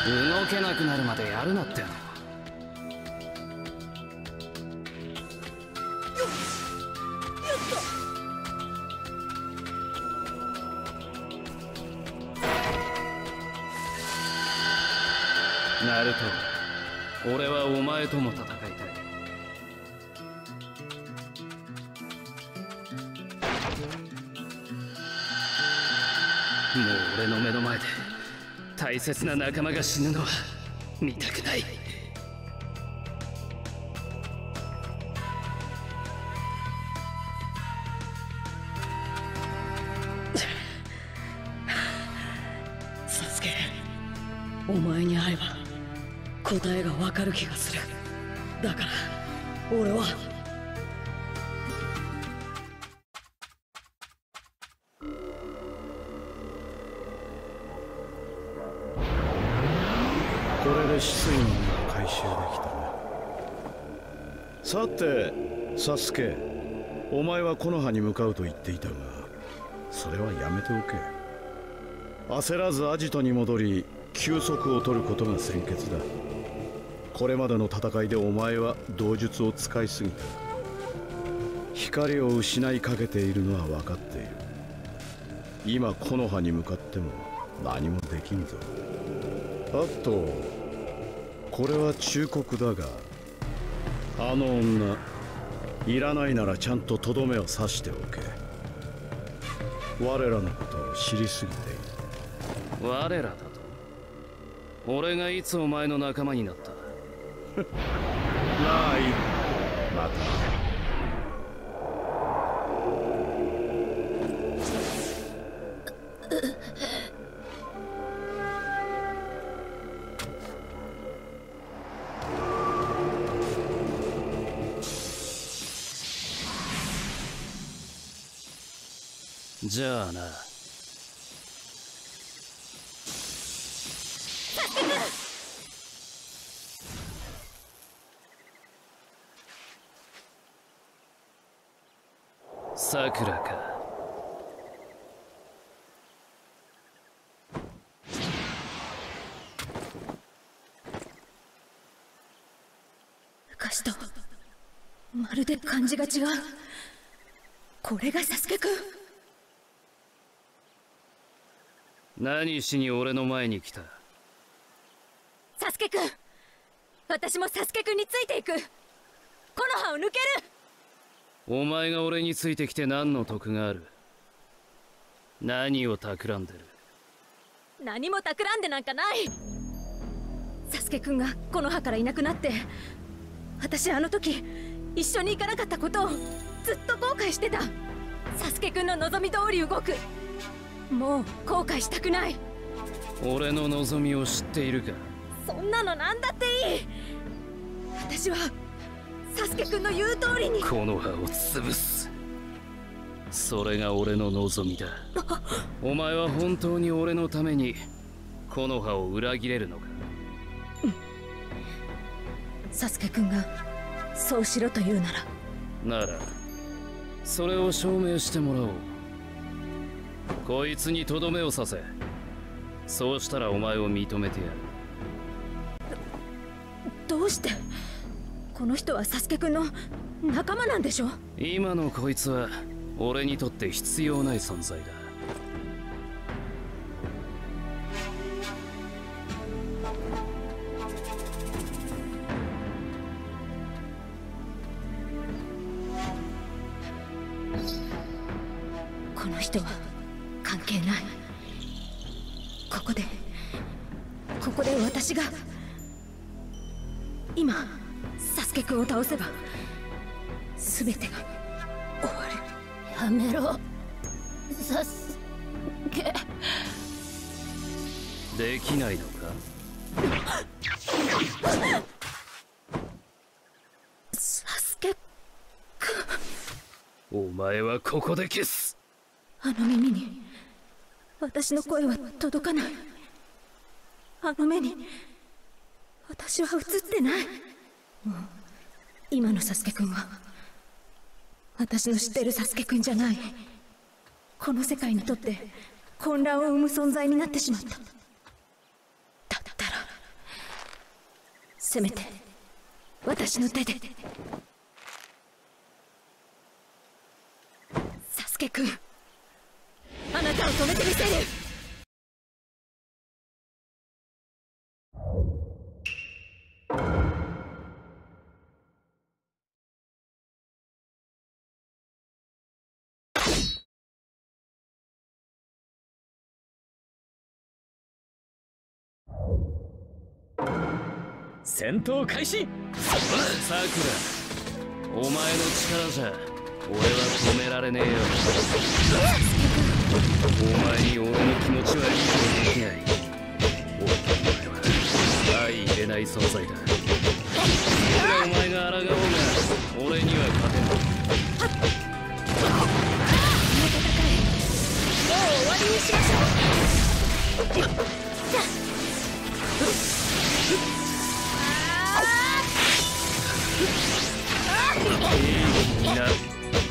動けなくなるまでやるなっての。ナルト、俺はお前とも戦いたい。もう俺の目の前で大切な仲間が死ぬのは見たくない。 サスケ、お前に会えば答えがわかる気がする。だから俺はこれで止水門が回収できたな。さてサスケ、お前は木の葉に向かうと言っていたが、それはやめておけ。焦らずアジトに戻り休息を取ることが先決だ。これまでの戦いでお前は道術を使いすぎた。光を失いかけているのは分かっている。今木の葉に向かっても何もできんぞ。あとこれは忠告だが、あの女いらないならちゃんととどめを刺しておけ。我らのことを知りすぎている。 我らだと？俺がいつお前の仲間になった？ ない。またじゃあな。さくらか。 昔とまるで感じが違う。これがサスケくん。 何しに俺の前に来た？ サスケくん、私もサスケくんについていく。木の葉を抜ける。 お前が俺についてきて何の得がある？何を企んでる？ 何も企んでなんかない。サスケくんが木の葉からいなくなって、私あの時一緒に行かなかったことをずっと後悔してた。サスケくんの望み通り動く。もう後悔したくない。 俺の望みを知っているか？ そんなの何だっていい。私はサスケくんの言う通りにこの葉を潰す。それが俺の望みだ。お前は本当に俺のためにこの葉を裏切れるのか？ サスケくんがそうしろと言うなら。 ならそれを証明してもらおう。こいつにとどめを刺せ。そうしたらお前を認めてやる。 どうして？この人はサスケくんの仲間なんでしょ？ 今のこいつは俺にとって必要ない存在だ。 この人は関係ない。ここで私が今サスケくんを倒せば全てが終わる。 やめろ、サスケ。 できないのか？ サスケくん。 お前はここで消す。 あの耳に私の声は届かない。あの目に私は映ってない。もう今のサスケくんは私の知ってるサスケくんじゃない。この世界にとって混乱を生む存在になってしまった。だったらせめて私の手で。サスケくん、あなたを止めてみせる。 戦闘開始。 さくら、お前の力じゃ俺は止められねえよ。お前に俺の気持ちは理解できない。お前は相入れない存在だ。いくらお前が抗おうが俺には勝てない。 もう終わりにしましょう。 いいな。 もう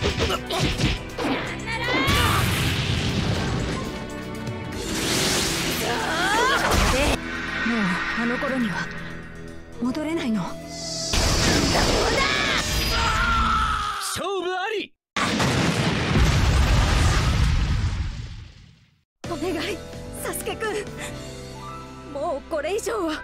あの頃には戻れないの。 勝負あり。 お願い、サスケくん。もうこれ以上は。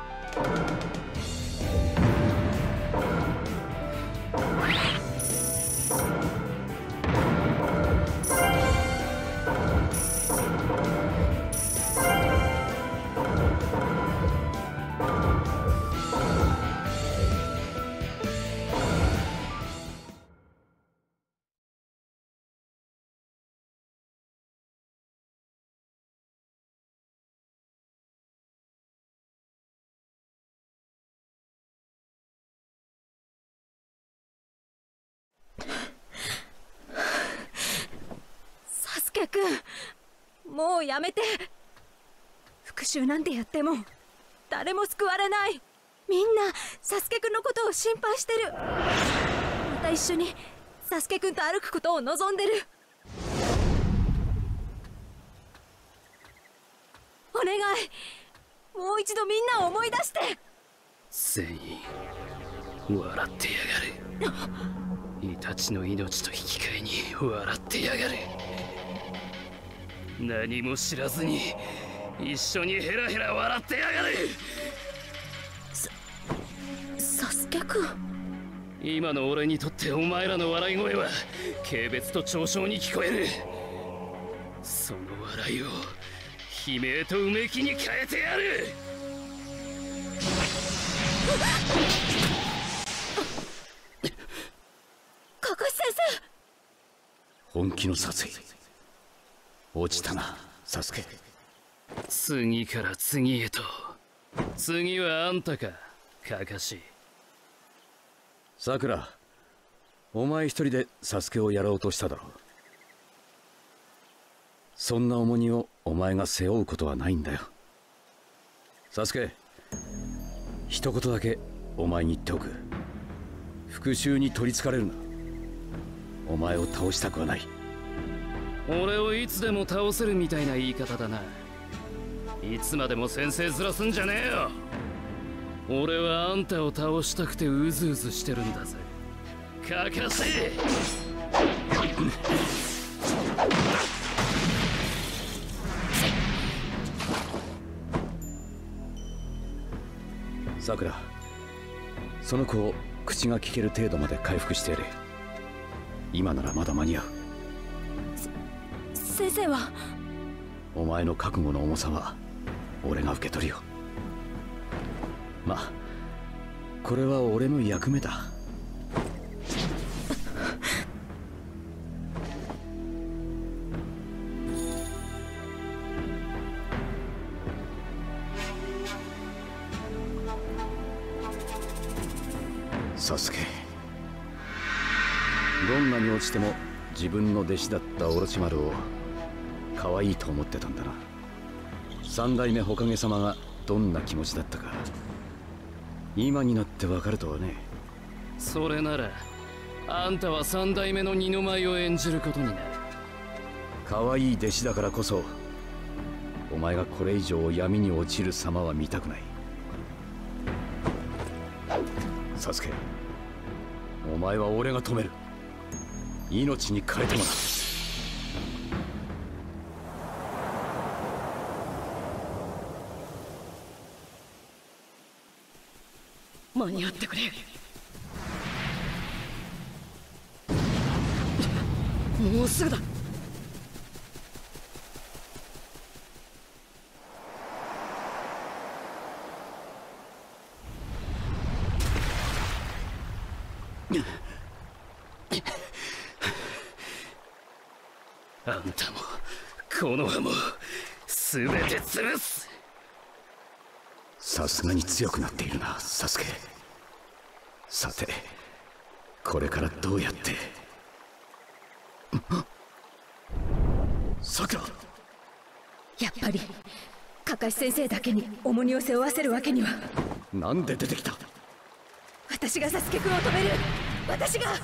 サスケくん、もうやめて。復讐なんてやっても誰も救われない。みんなサスケくんのことを心配してる。また一緒にサスケくんと歩くことを望んでる。お願い、もう一度みんなを思い出して。 全員笑ってやがる。イタチの命と引き換えに笑ってやがる。何も知らずに一緒にヘラヘラ笑ってやがる。 サスケくん、 今の俺にとってお前らの笑い声は軽蔑と嘲笑に聞こえる。その笑いを悲鳴とうめきに変えてやる。 カカシ先生。 本気の殺意落ちたな、サスケ。 次から次へと。次はあんたか、カカシ。 さくら、お前一人でサスケをやろうとしただろう。そんな重荷をお前が背負うことはないんだよ。サスケ、一言だけお前に言っておく。復讐に取りつかれるな。お前を倒したくはない。 俺をいつでも倒せるみたいな言い方だな。いつまでも先生ずらすんじゃねえよ。俺はあんたを倒したくてうずうずしてるんだぜ、カカシ。 さくら、その子を口が聞ける程度まで回復してやれ。今ならまだ間に合う。 先生は。 お前の覚悟の重さは俺が受け取るよ。まあこれは俺の役目だ。サスケ、どんなに落ちても自分の弟子だったオロチマルを可愛いと思ってたんだな。三代目火影様がどんな気持ちだったか今になってわかるとはね。 それならあんたは三代目の二の舞を演じることになる。 可愛い弟子だからこそお前がこれ以上闇に落ちる様は見たくない。 サスケ。お前は俺が止める。命に変えてもらう。 間に合ってくれ。もうすぐだ。 あんたもこの葉も全て潰す。 さすがに強くなっているな、サスケ。さて、これからどうやって。さくら。 やっぱりカカシ先生だけに重荷を背負わせるわけには。 なんで出てきた。 私がサスケくんを止める。私が。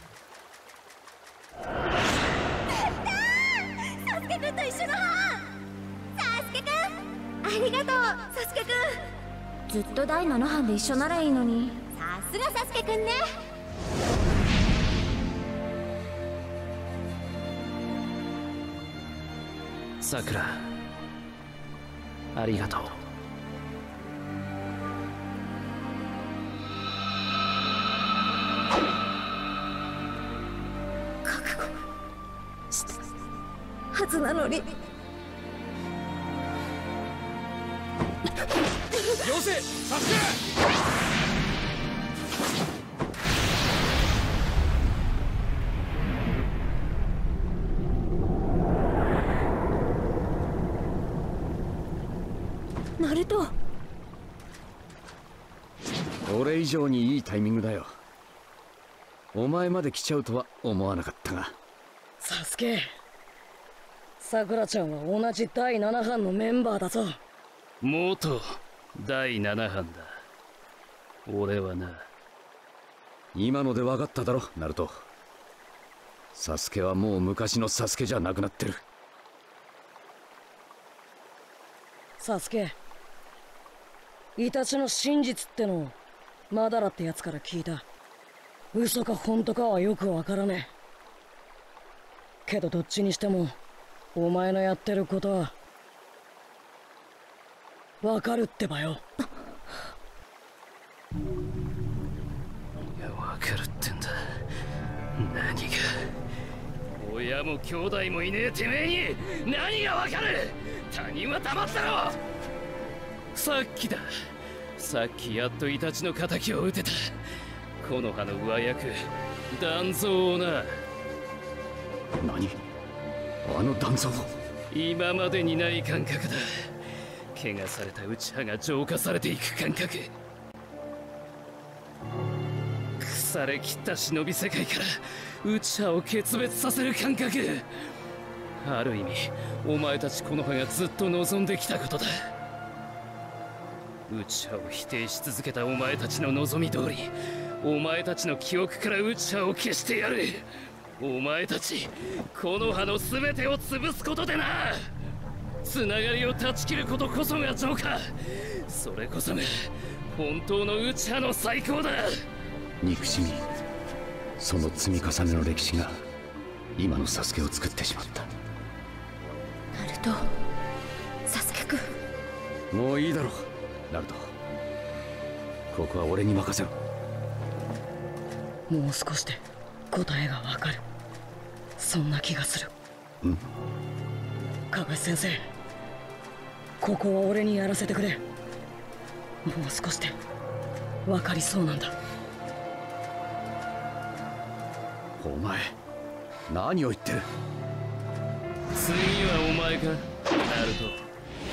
サスケくんと一緒の班。サスケくんありがとう。サスケくんずっと第7班で一緒ならいいのに。さすがサスケくんね。 さくら、ありがとう。 覚悟したはずなのに。 よせ、サスケ。 ナルト。 俺以上にいいタイミングだよ。お前まで来ちゃうとは思わなかったが。 サスケ、さくらちゃんは同じ第7班のメンバーだぞ。 元第7班だ。俺はな。 今ので分かっただろ、ナルト。サスケはもう昔のサスケじゃなくなってる。 サスケ、イタチの真実ってのをマダラってやつから聞いた。嘘か本当かはよくわからねえけど、どっちにしてもお前のやってることはわかるってばよ。 いや、わかるってんだ。何が。親も兄弟もいねえてめえに何がわかる。他人は黙ったろ。さっきだ。さっきやっとイタチの敵を討てた。木の葉の上役団蔵をな。 何、あの団蔵。 今までにない感覚だ。怪我された内葉が浄化されていく感覚。腐れ切った忍び世界から内葉を決別させる感覚。ある意味お前たち木の葉がずっと望んできたことだ。内葉を否定し続けたお前たちの望み通り、お前たちの記憶から内葉を消してやる。お前たち木の葉の全てを潰すことでな。つながりを断ち切ることこそが浄化。それこそが本当の内葉の最高だ。 憎しみ、その積み重ねの歴史が今のサスケを作ってしまった。 ナルト、サスケくん。 もういいだろう、ナルト。ここは俺に任せろ。 もう少しで答えがわかる。そんな気がする。カガシ先生、ここは俺にやらせてくれ。もう少しでわかりそうなんだ。 お前何を言ってる。 次はお前か、ナルト。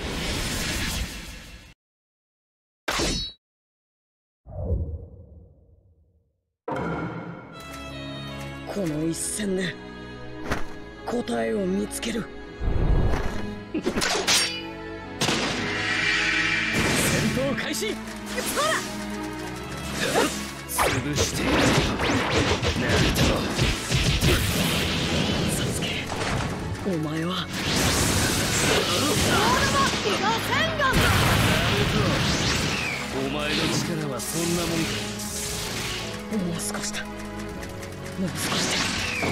この一戦で答えを見つける。 戦闘開始。 潰してやる。ナルサスケ、お前はト、お前の力はそんなもんか。 もう少しだ。もう少しで。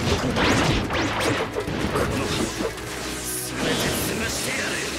全て済ましてやる。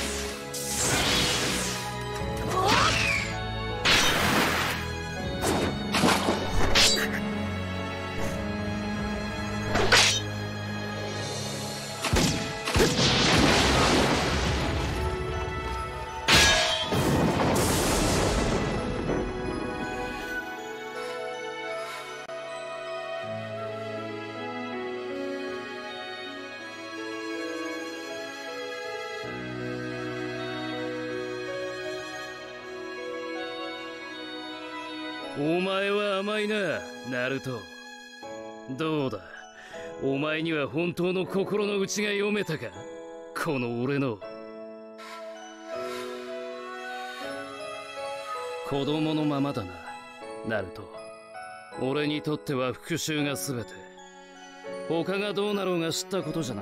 お前は甘いな、ナルト。どうだ、お前には本当の心の内が読めたか、この俺の。子供のままだな、ナルト。俺にとっては復讐が全て。他がどうなろうが知ったことじゃない。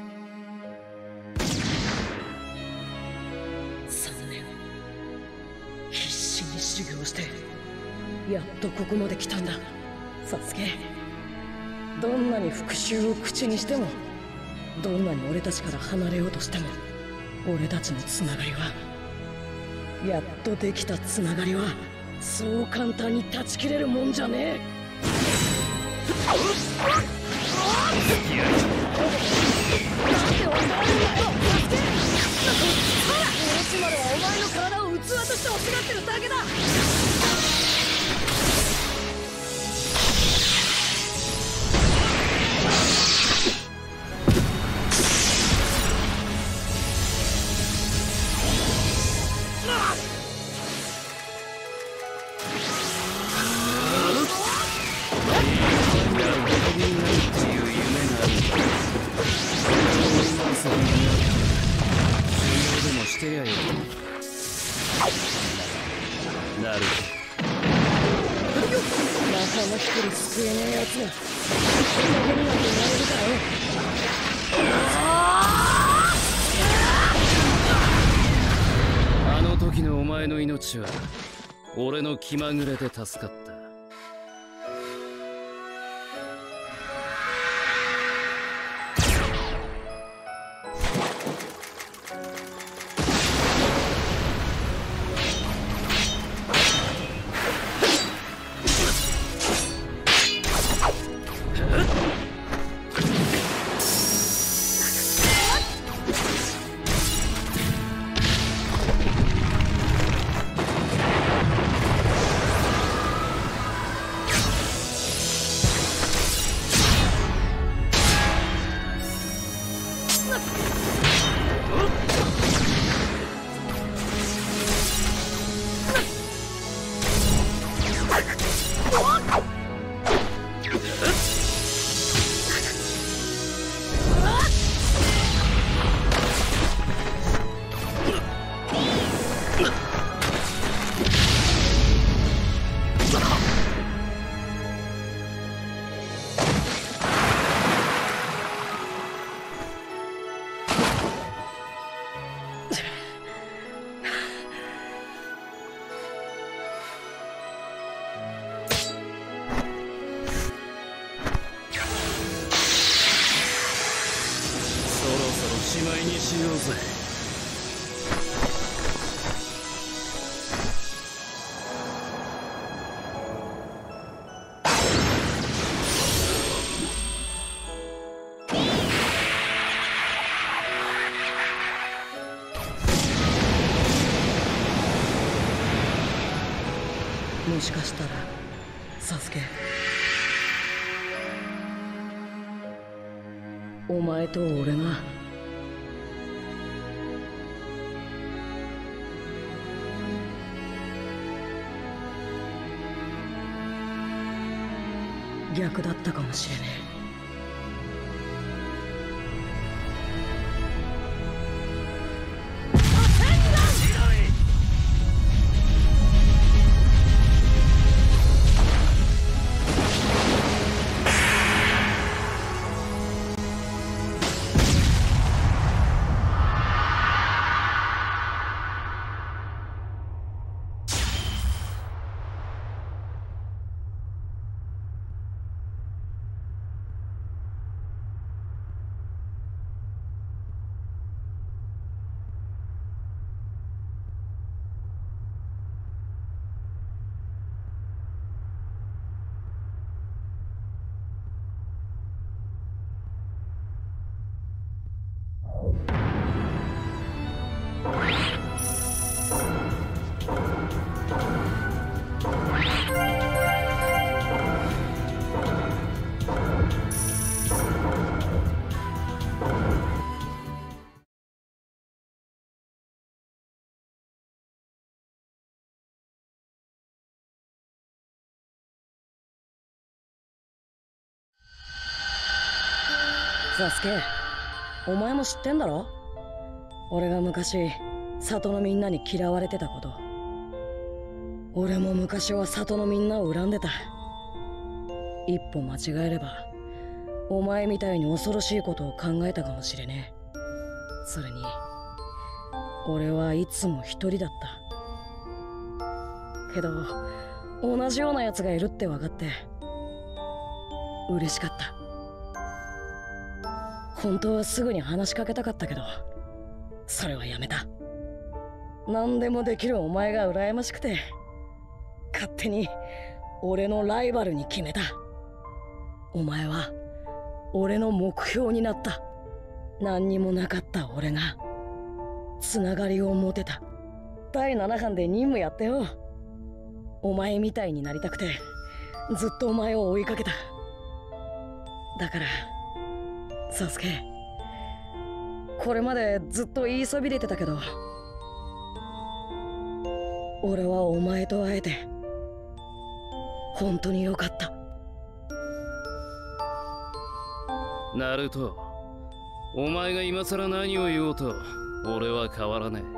3年必死に修行してやっとここまで来たんだ。サスケ、どんなに復讐を口にしても、どんなに俺たちから離れようとしても、俺たちのつながりは、やっとできたつながりはそう簡単に断ち切れるもんじゃねえ。なんでわからんだよ、サスケ。俺ちまではお前の体を器として欲しがってるだけだ。 なる。 仲間一人救えねえやつがこんなになんてなれるかよ。 あの時のお前の命は俺の気まぐれで助かった。しまいにしようぜ。 もしかしたらサスケ、お前と俺が逆だったかもしれねえ。 サスケ、お前も知ってんだろ？俺が昔里のみんなに嫌われてたこと。俺も昔は里のみんなを恨んでた。一歩間違えればお前みたいに恐ろしいことを考えたかもしれねえ。それに俺はいつも一人だった。けど同じような奴がいるって分かって嬉しかった。本当はすぐに話しかけたかったけど、それはやめた。何でもできるお前が羨ましくて、勝手に俺のライバルに決めた。お前は俺の目標になった。何にもなかった俺がつながりを持てた。第7班で任務やってよ。お前みたいになりたくてずっとお前を追いかけた。だからサスケ、これまでずっと言いそびれてたけど、俺はお前と会えて本当によかった。 ナルト、お前が今さら何を言おうと俺は変わらねえ。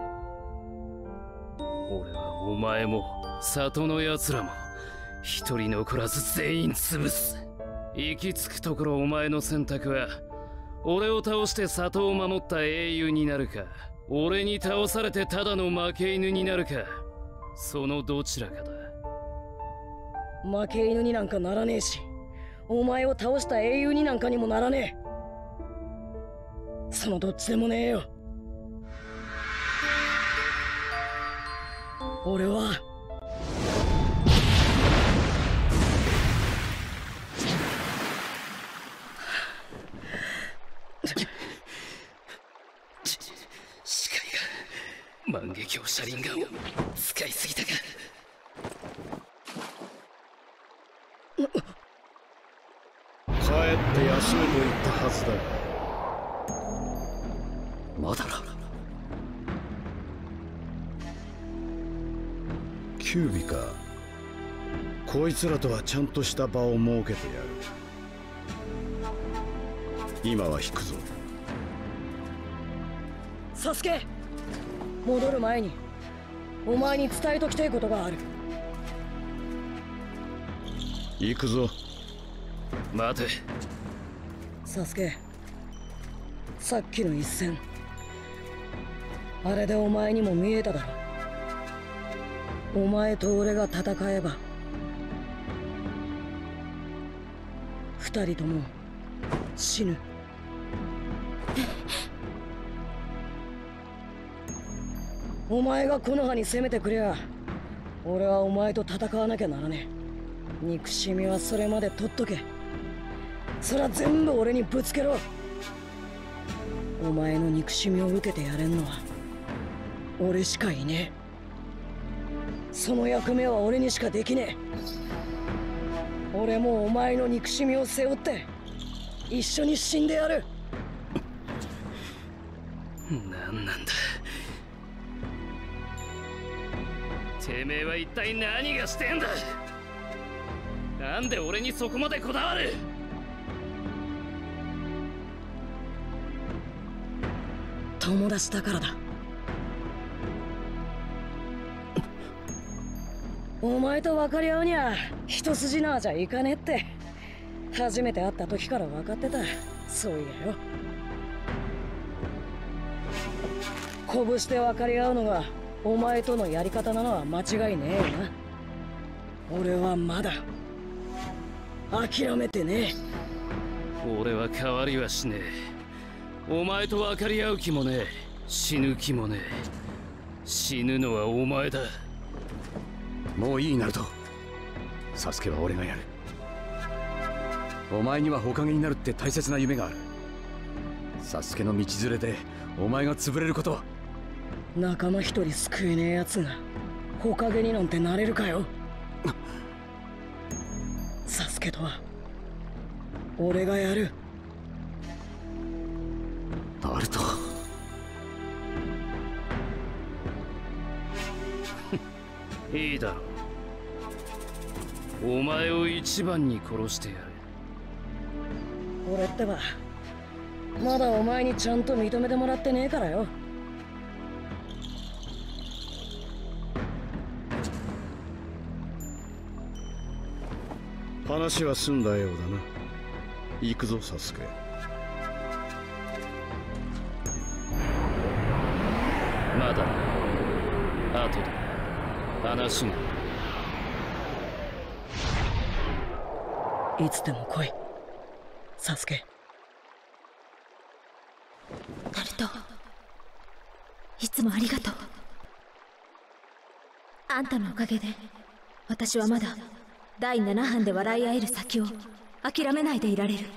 俺はお前も里の奴らも一人残らず全員潰す。行き着くところお前の選択は、俺を倒して里を守った英雄になるか、俺に倒されてただの負け犬になるか、そのどちらかだ。 負け犬になんかならねえし、お前を倒した英雄になんかにもならねえ。そのどっちでもねえよ。俺は視界が万華鏡車輪ガンを使いすぎたか。 帰って休めと言ったはずだ。 まだらキュービか。こいつらとはちゃんとした場を設けてやる。今は引くぞ。 サスケ、戻る前にお前に伝えときたいことがある。 行くぞ。 待て。 サスケ、さっきの一戦、あれでお前にも見えただろ。お前と俺が戦えば二人とも死ぬ。お前が木の葉に攻めてくりゃ、俺はお前と戦わなきゃならねえ。憎しみはそれまで取っとけ。そりゃ全部俺にぶつけろ。お前の憎しみを受けてやれんのは俺しかいねえ。その役目は俺にしかできねえ。俺もお前の憎しみを背負って一緒に死んでやる。 何なんだてめえは。一体何がしてんだ。なんで俺にそこまでこだわる。 友達だからだ。お前と分かり合うには一筋縄じゃいかねえって初めて会った時から分かってた。そういやよ、拳で分かり合うのがお前とのやり方なのは間違いねえよな。俺はまだ諦めてねえ。俺は変わりはしねえ。お前と分かり合う気もねえ。死ぬ気もねえ。死ぬのはお前だ。 もういいナルト。サスケは俺がやる。お前には火影になるって大切な夢がある。サスケの道連れでお前が潰れることは。 仲間一人救えねえやつが火影になんてなれるかよ。サスケとは俺がやる。 ナルト。 いいだろう。お前を一番に殺してやる。 俺ってばまだお前にちゃんと認めてもらってねえからよ。 話は済んだようだな。行くぞサスケ。 まだ後で話が。 いつでも来いサスケ。 ナルト、いつもありがとう。あんたのおかげで私はまだ第7班で笑い合える先を諦めないでいられる。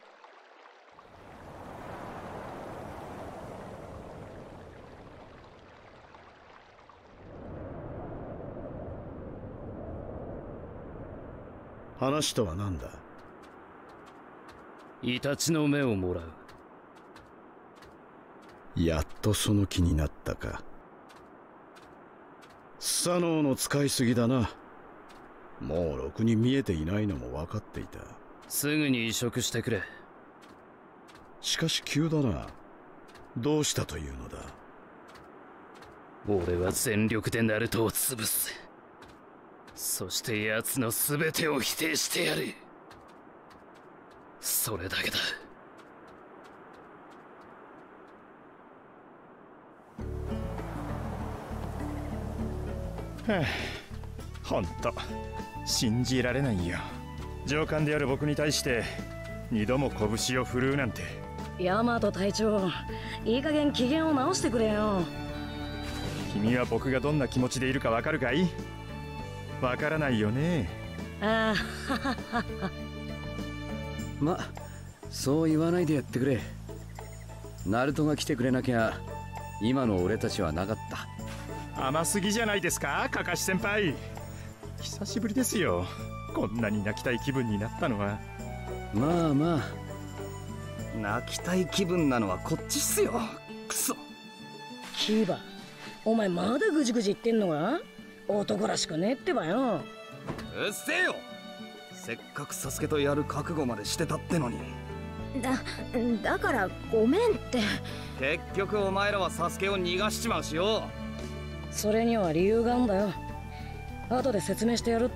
話とは何だ。 イタチの目をもらう。 やっとその気になったか。スサノオの使いすぎだな。もうろくに見えていないのも分かっていた。 すぐに移植してくれ。 しかし急だな。どうしたというのだ。 俺は全力でナルトを潰す。そして奴の全てを否定してやる。それだけだ。 はあ、ほんと信じられないよ。上官である僕に対して2度も拳を振るうなんて。 ヤマト隊長、いい加減機嫌を直してくれよ。 君は僕がどんな気持ちでいるかわかるかい？わからないよね。 ああま、そう言わないでやってくれ。ナルトが来てくれなきゃ今の俺たちはなかった。 甘すぎじゃないですか、カカシ先輩。久しぶりですよ、こんなに泣きたい気分になったのは。 まあまあ、泣きたい気分なのはこっちっすよ。クソ。 キーバ、お前まだぐじぐじ言ってんのか？男らしくねえってばよ。 うっせえよ。せっかくサスケとやる覚悟までしてたってのに。 だからごめんって。 結局お前らはサスケを逃がしちまうしよ。 それには理由があんだよ。後で説明してやるって。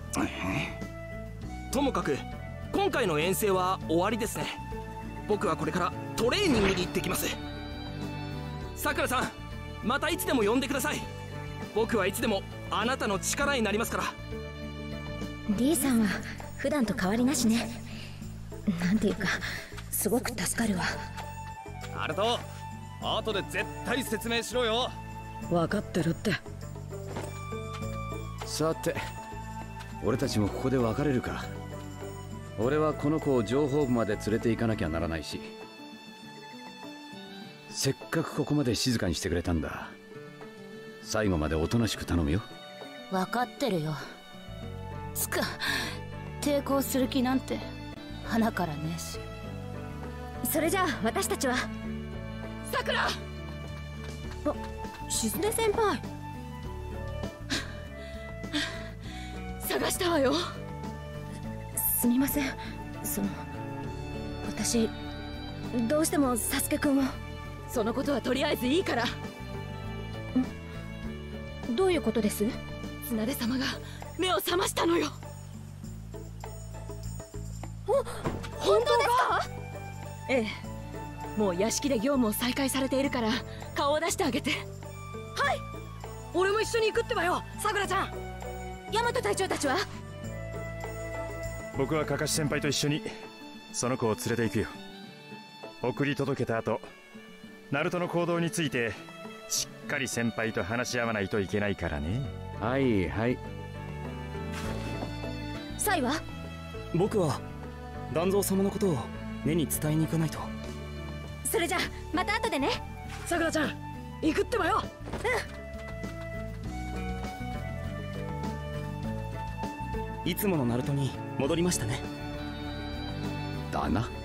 ともかく今回の遠征は終わりですね。僕はこれからトレーニングに行ってきます。さくらさん、またいつでも呼んでください。僕はいつでもあなたの力になりますから。 D さんは普段と変わりなしね。なんていうかすごく助かるわ。 ナルト、後で絶対説明しろよ。 分かってるって。 さて、俺たちもここで別れるか。俺はこの子を情報部まで連れて行かなきゃならないし、せっかくここまで静かにしてくれたんだ。最後までおとなしく頼むよ。 分かってるよ。つか抵抗する気なんて鼻からねえし。 それじゃあ私たちは。 さくら、 静音先輩。 探したわよ。 すみません。私どうしてもサスケくんを。 そのことはとりあえずいいから。 どういうことです？ 綱手様が目を覚ましたのよ。 本当ですか？ ええ、もう屋敷で業務を再開されているから顔を出してあげて。 はい、俺も一緒に行くってばよ、さくらちゃん。 大和隊長たちは？ 僕はカカシ先輩と一緒にその子を連れて行くよ。送り届けた後、ナルトの行動についてしっかり先輩と話し合わないといけないからね。 はいはい。 サイは？ 僕は団蔵様のことを根に伝えに行かないと。 それじゃあまた後でね。 さくらちゃん、行くってばよ。 いつものナルトに戻りましたね。 だな。